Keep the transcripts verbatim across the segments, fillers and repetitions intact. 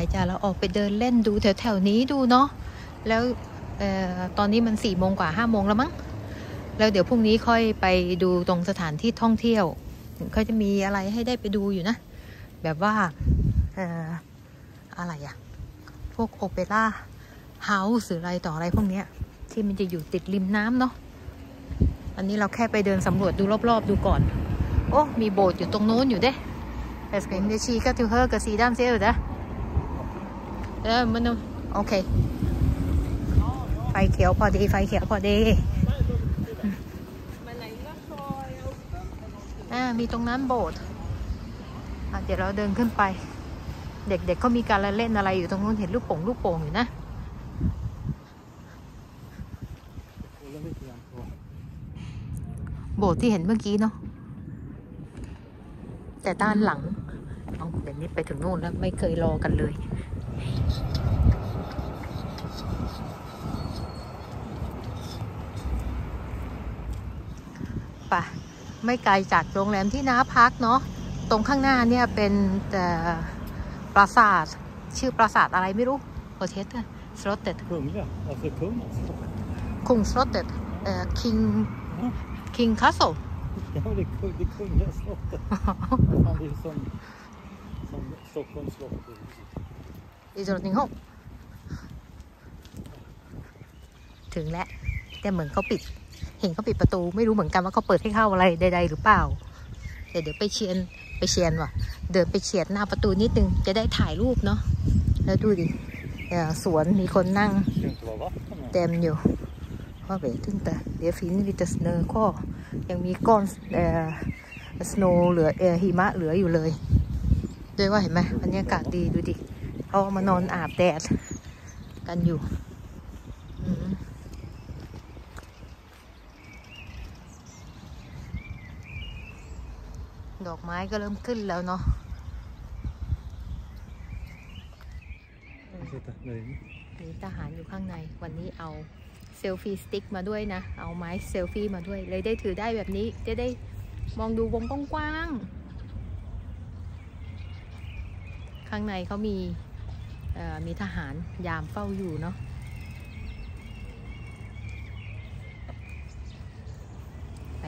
จ้ะเราออกไปเดินเล่นดูแถวๆนี้ดูเนาะแล้วเอ่อตอนนี้มันสี่โมงกว่าห้าโมงแล้วมั้งแล้วเดี๋ยวพรุ่งนี้ค่อยไปดูตรงสถานที่ท่องเที่ยวเขาจะมีอะไรให้ได้ไปดูอยู่นะแบบว่าเอ่ออะไรอะพวกโอเปร่าเฮาส์หรืออะไรต่ออะไรพวกเนี้ยที่มันจะอยู่ติดริมน้ำเนาะอันนี้เราแค่ไปเดินสำรวจดูรอบๆดูก่อนโอ้มีโบสถ์อยู่ตรงโน้นอยู่เด้แต่สเปนเดชีก็ถือเฮอร์กับสีดำเสียอยู่นะเออมันโอเคไฟเขียวพอดีไฟเขียวพอดีอ่ามีตรงนั้นโบสถ์อ่ะเดี๋ยวเราเดินขึ้นไปเด็กๆ เ, เขามีการเล่นอะไรอยู่ตรงนู้นเห็นลูกโป่งลูกโป่งอยู่นะโบสถ์ที่เห็นเมื่อกี้เนาะแต่ด้านหลังเอาเดี๋ยวนี้ไปถึงนู่นแล้วไม่เคยรอกันเลยป่ะไม่ไกลจากโรงแรมที่น้าพักเนาะตรงข้างหน้าเนี่ยเป็นแต่ปราสาทชื่อปราสาทอะไรไม่รู้โอเทสสโลตเต็ดคุงสโลตเต็ดเอ่อคิงคิงคาสเซิล Ja, det är det kungliga slottet. Det är som som Stockholms slott. I Drottningholm ถึงแล้วแต่เหมือนเขาปิดเห็นเขาปิดประตูไม่รู้เหมือนกันว่าเขาเปิดให้เข้าอะไรใดๆหรือเปล่าเดี๋ยวเดี๋ยวไปเชียนไปเชียนว่ะเดินไปเฉียดหน้าประตูนิดนึงจะได้ถ่ายรูปเนาะแล้วดูดิสวนมีคนนั่งเต็มอยู่ว่าเวทึ่งแต่เดี๋ยวฟินลิตสเนอร์ก็ยังมีก้อนเอ่อสโนว์เหลือเอ่อหิมะเหลืออยู่เลยด้วยว่าเห็นไหมบรรยากาศดีดูดิเขามานอนอาบแดดกันอยู่ดอกไม้ก็เริ่มขึ้นแล้วเนาะมีทหารอยู่ข้างในวันนี้เอาเซลฟี่สติ๊กมาด้วยนะเอาไม้เซลฟี่มาด้วยเลยได้ถือได้แบบนี้จะได้มองดูวงกว้างๆข้างในเขามีมีทหารยามเฝ้าอยู่เนาะไป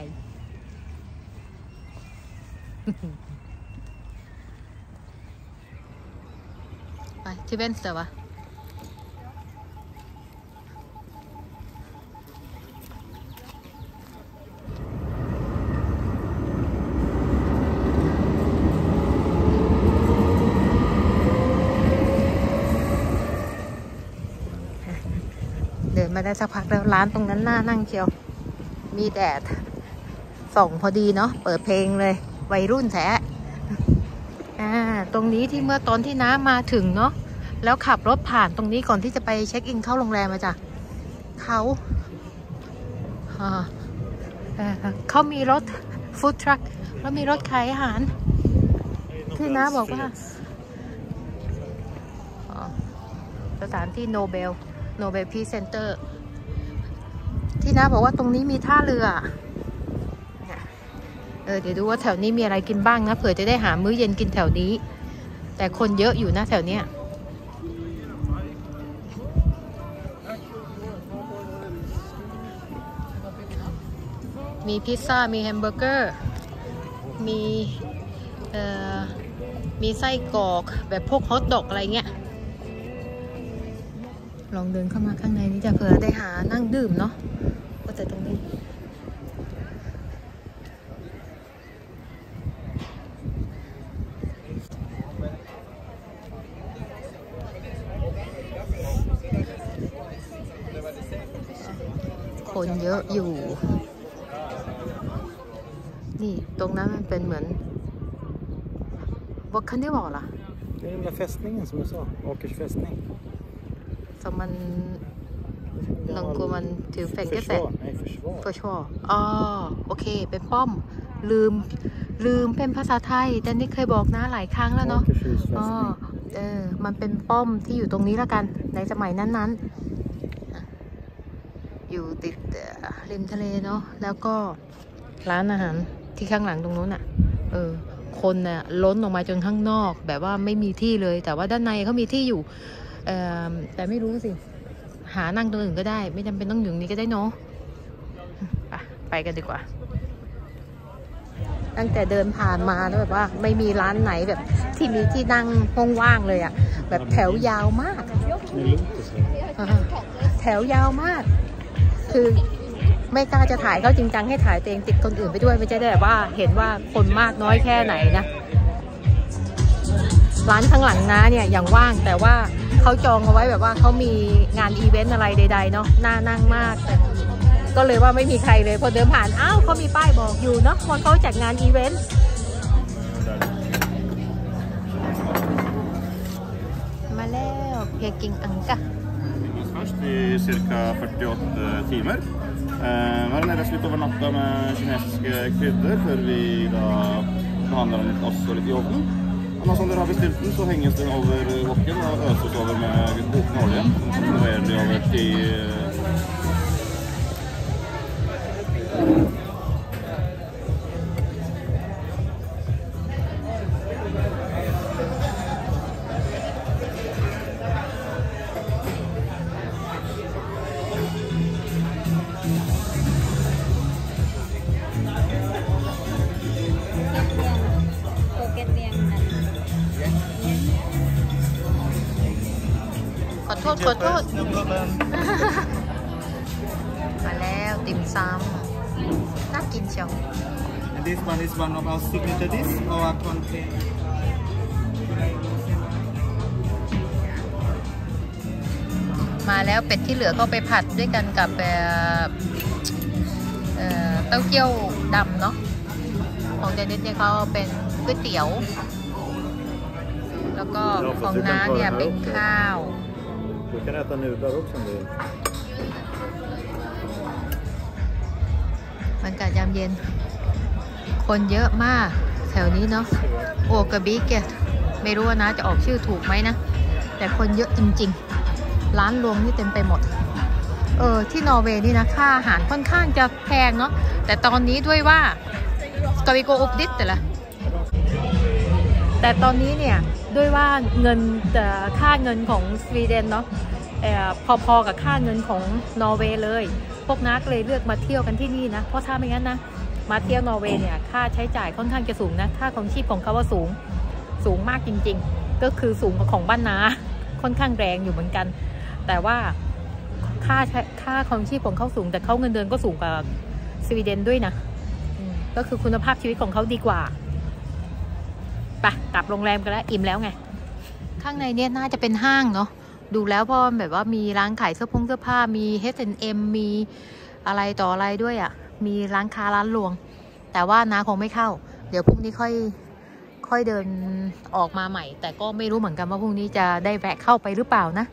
ไปที่เวนสเตอร์วะเดินมาได้สักพักแล้วร้านตรงนั้นน่านั่งเชียวมีแดดส่องพอดีเนาะเปิดเพลงเลยวัยรุ่นแท้อ่าตรงนี้ที่เมื่อตอนที่น้ามาถึงเนาะแล้วขับรถผ่านตรงนี้ก่อนที่จะไปเช็คอินเข้าโรงแรมมาจ้ะเขาเขามีรถฟู้ดทรัคแล้วมีรถขายอาหารที่น้าบอกว่าสถานที่โนเบลโนเบลพีซเซ็นเตอร์ที่น้าบอกว่าตรงนี้มีท่าเรือเออเดี๋ยวดูว่าแถวนี้มีอะไรกินบ้างนะเผื่อจะได้หามื้อเย็นกินแถวนี้แต่คนเยอะอยู่นะแถวเนี้ยมีพิซซ่ามีแฮมเบอร์เกอร์มีเอ่อมีไส้กรอกแบบพวกฮอทดอกอะไรเงี้ยลองเดินเข้ามาข้างในนี้จะเผื่อได้หานั่งดื่มเนาะก็แต่ตรงนี้คนเยอะอยู่นี่ตรงนั้นมันเป็นเหมือนvad kan det vara? Det är den där fästningen som du sa, Åkers fästning. Som man någon går man till fängelse. Försvar, nej försvar. Försvar. อ๋อโอเคเป็นป้อมลืมลืมเป็นภาษาไทยแต่นี่เคยบอกนะหลายครั้งแล้วเนาะอ๋อเออมันเป็นป้อมที่อยู่ตรงนี้แล้วกันในสมัยนั้นๆอยู่ติดริมทะเลเนาะแล้วก็ร้านอาหารที่ข้างหลังตรงนู้นอ่ะเออคคนน่ะล้นออกมาจนข้างนอกแบบว่าไม่มีที่เลยแต่ว่าด้านในเขามีที่อยู่แต่ไม่รู้สิหานั่งตรงอื่นก็ได้ไม่จำเป็นต้องอยู่นี้ก็ได้เนาะไปไปกันดีกว่าตั้งแต่เดินผ่านมาแล้วแบบว่าไม่มีร้านไหนแบบที่มีที่นั่งห้องว่างเลยอ่ะแบบแถวยาวมากแถวยาวมากคือไม่กล้าจะถ่ายเขาจริงจังให้ถ่ายตัวเองติดคนอื่นไปด้วยไม่ใช่ได้แบบว่าเห็นว่าคนมากน้อยแค่ไหนนะร้านข้างหลังนะเนี่ยอย่างว่างแต่ว่าเขาจองเอาไว้แบบว่าเขามีงานอีเวนต์อะไรใดๆเนาะน่านั่งมากแต่ก็เลยว่าไม่มีใครเลยพอเดินผ่านอ้าวเขามีป้ายบอกอยู่เนาะคนเขาจัดงานอีเวนต์มาแล้วเพกิงอังกะ Först i cirka fyrtioåtta timer. Här nere slut över natta med kinesiska kryddor för vi då behandlar den lite oss och lite i ovnen. Annars om dere har bestilt den så hängs den över woken och öses över med kokende olja. Så leverer de över till ขอโทษขอโทษมาแล้วติ่มซำน่ากินเชียว And this one is one of our signature dish, our contain. มาแล้วเป็ดที่เหลือก็ไปผัดด้วยกันกับเต้าเจี้ยวดำเนาะของเจนิดเนี่ยเขาเป็นก๋วยเตี๋ยวแล้วก็ของน้าเนี่ยเป็นข้าว Du kan äta nudlar också om du vill. บรรยากาศยามเย็นคนเยอะมากแถวนี้เนาะโอกาบิเกะไม่รู้ว่านะจะออกชื่อถูกไหมนะแต่คนเยอะจริงๆร้านรวมนี่เต็มไปหมดเออที่นอร์เวย์นี่นะค่าอาหารค่อนข้างจะแพงเนาะแต่ตอนนี้ด้วยว่ากาวิโกอุบดิสแต่ละแต่ตอนนี้เนี่ยด้วยว่าเงินค่าเงินของสวีเดนเนาะพอๆกับค่าเงินของนอร์เวย์เลยพวกนักเลยเลือกมาเที่ยวกันที่นี่นะเพราะถ้าไม่งั้นนะมาเที่ยวนอร์เวย์เนี่ยค่าใช้จ่ายค่อนข้างจะสูงนะค่าของชีพของเขาว่าสูงสูงมากจริงๆก็คือสูงกว่าของบ้านนาค่อนข้างแรงอยู่เหมือนกันแต่ว่าค่าค่าของชีพของเขาสูงแต่เขาเงินเดือนก็สูงกว่าสวีเดนด้วยนะก็คือคุณภาพชีวิตของเขาดีกว่าไปกลับโรงแรมกันแล้วอิ่มแล้วไงข้างในเนี่ยน่าจะเป็นห้างเนาะดูแล้วเพราะแบบว่ามีร้านขายเสื้อผงเสื้อผ้ามี เอช แอนด์ เอ็ม มีอะไรต่ออะไรด้วยอ่ะมีร้านค้าร้านรวงแต่ว่าน้าคงไม่เข้าเดี๋ยวพรุ่งนี้ค่อยค่อยเดินออกมาใหม่แต่ก็ไม่รู้เหมือนกันว่าพรุ่งนี้จะได้แวะเข้าไปหรือเปล่านะ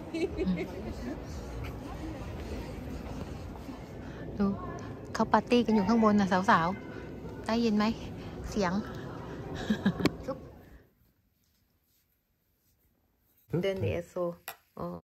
ดูเขาปาร์ตี้กันอยู่ข้างบนนะสาวๆได้ยินไหมเสียงDen är så...